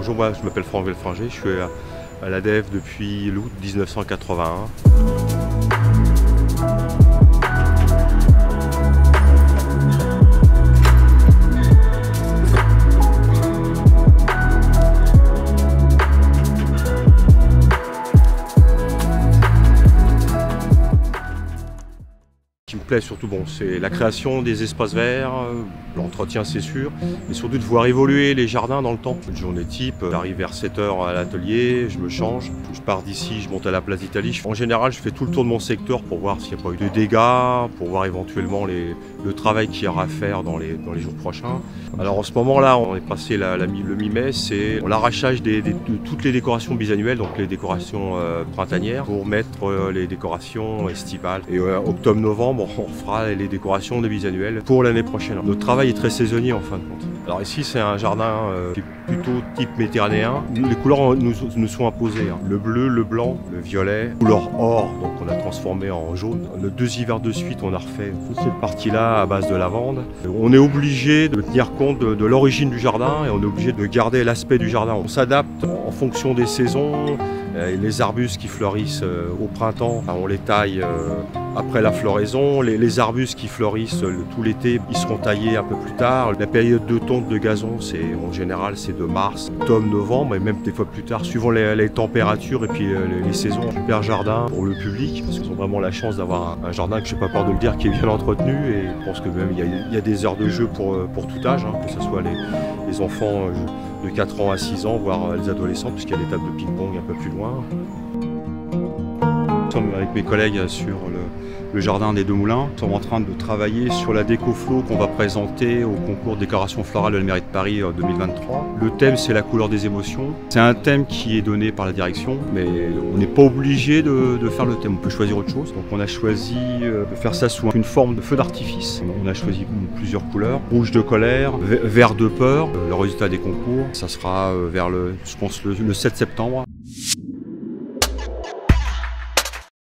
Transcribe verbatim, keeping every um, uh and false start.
Bonjour, moi je m'appelle Franck Villefranger, je suis à l'A D F depuis l'août mille neuf cent quatre-vingt-un. Ce qui me plaît surtout, bon, c'est la création des espaces verts, l'entretien c'est sûr, mais surtout de voir évoluer les jardins dans le temps. Une journée type, j'arrive vers sept heures à l'atelier, je me change, je pars d'ici, je monte à la place d'Italie. En général, je fais tout le tour de mon secteur pour voir s'il n'y a pas eu de dégâts, pour voir éventuellement les, le travail qu'il y aura à faire dans les, dans les jours prochains. Alors en ce moment-là, on est passé la, la, le mi-mai, c'est l'arrachage des, des, de toutes les décorations bisannuelles, donc les décorations euh, printanières, pour mettre euh, les décorations estivales. Et euh, octobre-novembre, on fera les décorations de bisannuelles pour l'année prochaine. Notre travail est très saisonnier en fin de compte. Alors ici, c'est un jardin euh, qui est plutôt type méditerranéen. Les couleurs nous, nous sont imposées, hein. Le bleu, le blanc, le violet, couleur or, donc on a transformé en jaune. Le deux hivers de suite, on a refait toute cette partie-là à base de lavande. On est obligé de tenir compte de, de l'origine du jardin et on est obligé de garder l'aspect du jardin. On s'adapte en fonction des saisons. Les arbustes qui fleurissent au printemps, on les taille après la floraison. Les, les arbustes qui fleurissent tout l'été, ils seront taillés un peu plus tard. La période de tonte de gazon, c'est en général c'est de mars, octobre, novembre, et même des fois plus tard, suivant les, les températures et puis les, les saisons. Super jardin pour le public, parce qu'ils ont vraiment la chance d'avoir un, un jardin, que je n'ai pas peur de le dire, qui est bien entretenu. Et je pense que même il y a, il y a des heures de jeu pour, pour tout âge, hein, que ce soit les, les enfants de quatre ans à six ans, voire les adolescents, puisqu'il y a des tables de ping-pong un peu plus loin. Nous sommes avec mes collègues sur le, le jardin des Deux Moulins. Nous sommes en train de travailler sur la déco flow qu'on va présenter au concours décoration florale de la mairie de Paris deux mille vingt-trois. Le thème, c'est la couleur des émotions. C'est un thème qui est donné par la direction, mais on n'est pas obligé de, de faire le thème. On peut choisir autre chose. Donc on a choisi de faire ça sous une forme de feu d'artifice. On a choisi plusieurs couleurs. Rouge de colère, vert de peur. Le résultat des concours, ça sera vers le, je pense, le, le sept septembre.